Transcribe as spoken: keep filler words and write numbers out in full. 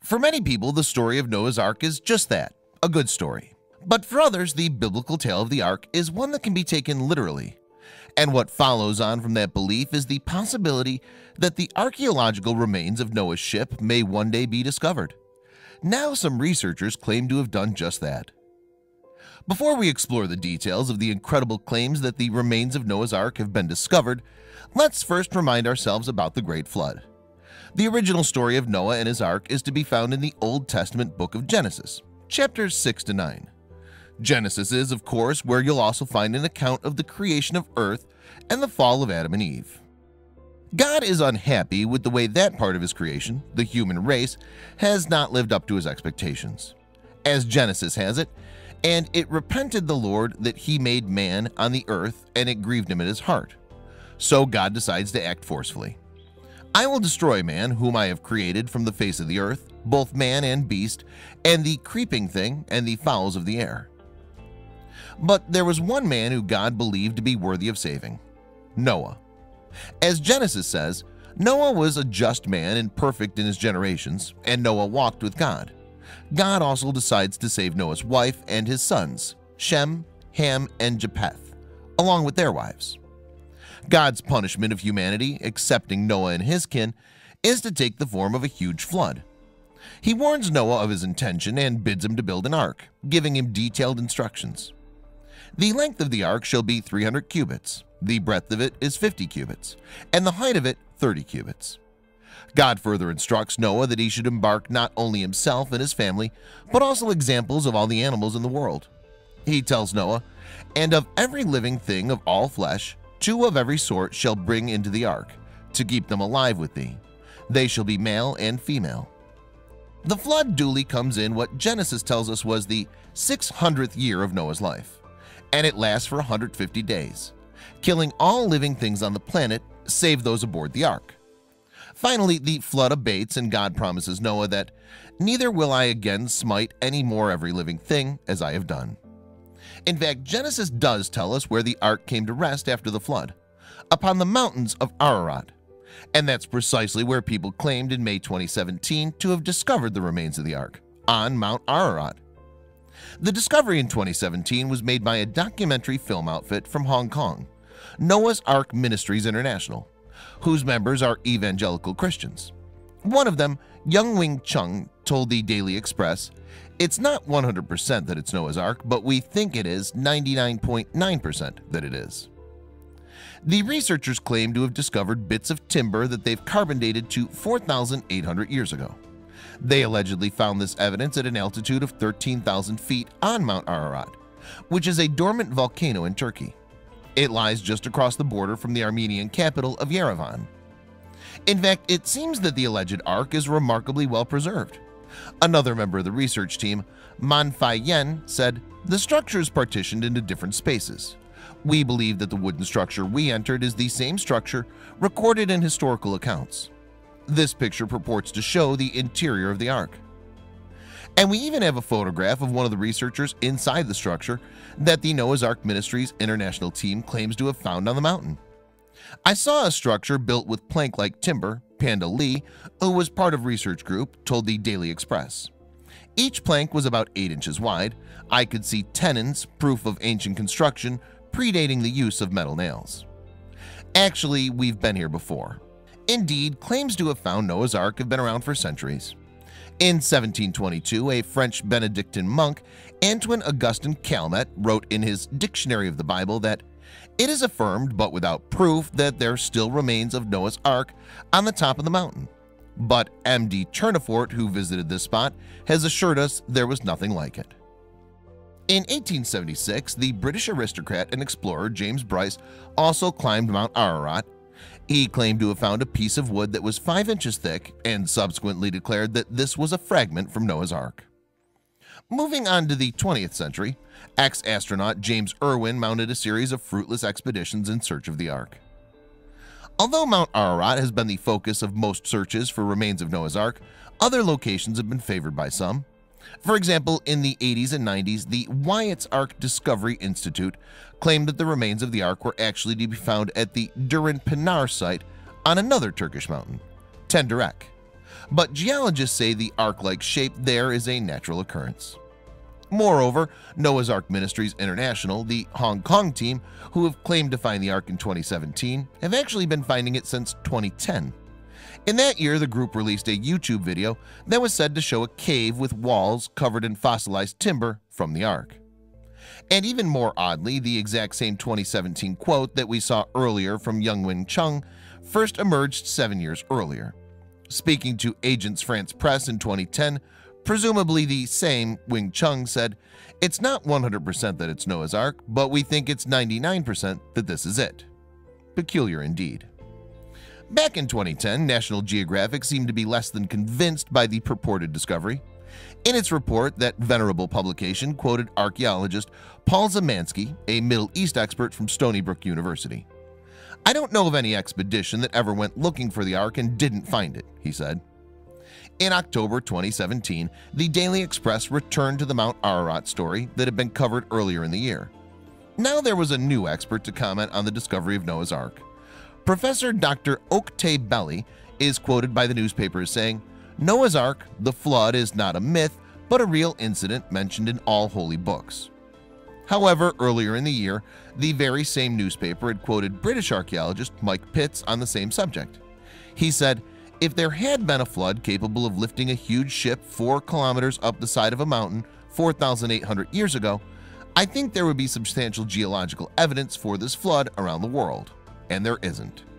For many people, the story of Noah's Ark is just that, a good story. But for others, the biblical tale of the Ark is one that can be taken literally. And what follows on from that belief is the possibility that the archaeological remains of Noah's ship may one day be discovered. Now some researchers claim to have done just that. Before we explore the details of the incredible claims that the remains of Noah's Ark have been discovered, let's first remind ourselves about the Great Flood. The original story of Noah and his ark is to be found in the Old Testament book of Genesis, chapters six to nine. Genesis is, of course, where you'll also find an account of the creation of earth and the fall of Adam and Eve. God is unhappy with the way that part of his creation, the human race, has not lived up to his expectations. As Genesis has it, and it repented the Lord that he made man on the earth, and it grieved him in his heart. So God decides to act forcefully. I will destroy man whom I have created from the face of the earth, both man and beast, and the creeping thing and the fowls of the air. But there was one man who God believed to be worthy of saving, Noah. As Genesis says, Noah was a just man and perfect in his generations, and Noah walked with God. God also decides to save Noah's wife and his sons, Shem, Ham, and Japheth, along with their wives. God's punishment of humanity, accepting Noah and his kin, is to take the form of a huge flood. He warns Noah of his intention and bids him to build an ark, giving him detailed instructions. The length of the ark shall be three hundred cubits, the breadth of it is fifty cubits, and the height of it thirty cubits. God further instructs Noah that he should embark not only himself and his family, but also examples of all the animals in the world. He tells Noah, "And of every living thing of all flesh, two of every sort shall bring into the ark, to keep them alive with thee. They shall be male and female." The flood duly comes in what Genesis tells us was the six hundredth year of Noah's life, and it lasts for one hundred fifty days, killing all living things on the planet save those aboard the ark. Finally, the flood abates, and God promises Noah that, "Neither will I again smite any more every living thing as I have done." In fact, Genesis does tell us where the ark came to rest after the flood, upon the mountains of Ararat, and that's precisely where people claimed in May twenty seventeen to have discovered the remains of the ark, on Mount Ararat. The discovery in twenty seventeen was made by a documentary film outfit from Hong Kong, Noah's Ark Ministries International, whose members are evangelical Christians. One of them, Young Wing Chung, told the Daily Express, "It's not one hundred percent that it's Noah's Ark, but we think it is ninety-nine point nine percent that it is." The researchers claim to have discovered bits of timber that they've carbon dated to four thousand eight hundred years ago. They allegedly found this evidence at an altitude of thirteen thousand feet on Mount Ararat, which is a dormant volcano in Turkey. It lies just across the border from the Armenian capital of Yerevan. In fact, it seems that the alleged ark is remarkably well preserved. Another member of the research team, MINASYAN, said, "The structure is partitioned into different spaces. We believe that the wooden structure we entered is the same structure recorded in historical accounts. This picture purports to show the interior of the ark." And we even have a photograph of one of the researchers inside the structure that the Noah's Ark Ministries International team claims to have found on the mountain. I saw a structure built with plank-like timber, Panda Lee, who was part of research group, told the Daily Express. Each plank was about eight inches wide. I could see tenons, proof of ancient construction, predating the use of metal nails. Actually, we've been here before. Indeed, claims to have found Noah's Ark have been around for centuries. In seventeen twenty-two, a French Benedictine monk, Antoine Augustin Calmet, wrote in his Dictionary of the Bible that it is affirmed, but without proof, that there still remains of Noah's Ark on the top of the mountain. But M D Tournefort, who visited this spot, has assured us there was nothing like it. In eighteen seventy-six, the British aristocrat and explorer James Bryce also climbed Mount Ararat. He claimed to have found a piece of wood that was five inches thick and subsequently declared that this was a fragment from Noah's Ark. Moving on to the twentieth century, ex-astronaut James Irwin mounted a series of fruitless expeditions in search of the Ark. Although Mount Ararat has been the focus of most searches for remains of Noah's Ark, other locations have been favored by some. For example, in the eighties and nineties, the Wyatt's Ark Discovery Institute claimed that the remains of the Ark were actually to be found at the Duran Pinar site on another Turkish mountain, Tenderek, but geologists say the ark-like shape there is a natural occurrence. Moreover, Noah's Ark Ministries International, the Hong Kong team who have claimed to find the Ark in twenty seventeen, have actually been finding it since twenty ten. In that year, the group released a YouTube video that was said to show a cave with walls covered in fossilized timber from the Ark. And even more oddly, the exact same twenty seventeen quote that we saw earlier from Young Wing Chung first emerged seven years earlier. Speaking to Agence France Presse in twenty ten, presumably the same Wing Chung said, "It's not one hundred percent that it's Noah's Ark, but we think it's ninety-nine percent that this is it." Peculiar indeed. Back in twenty ten, National Geographic seemed to be less than convinced by the purported discovery. In its report, that venerable publication quoted archaeologist Paul Zemansky, a Middle East expert from Stony Brook University. "I don't know of any expedition that ever went looking for the Ark and didn't find it," he said. In October twenty seventeen, the Daily Express returned to the Mount Ararat story that had been covered earlier in the year. Now there was a new expert to comment on the discovery of Noah's Ark. Professor Doctor Oktay Belly is quoted by the newspaper as saying, "Noah's Ark, the flood, is not a myth, but a real incident mentioned in all holy books." However, earlier in the year, the very same newspaper had quoted British archaeologist Mike Pitts on the same subject. He said, "If there had been a flood capable of lifting a huge ship four kilometers up the side of a mountain four thousand eight hundred years ago, I think there would be substantial geological evidence for this flood around the world, and there isn't."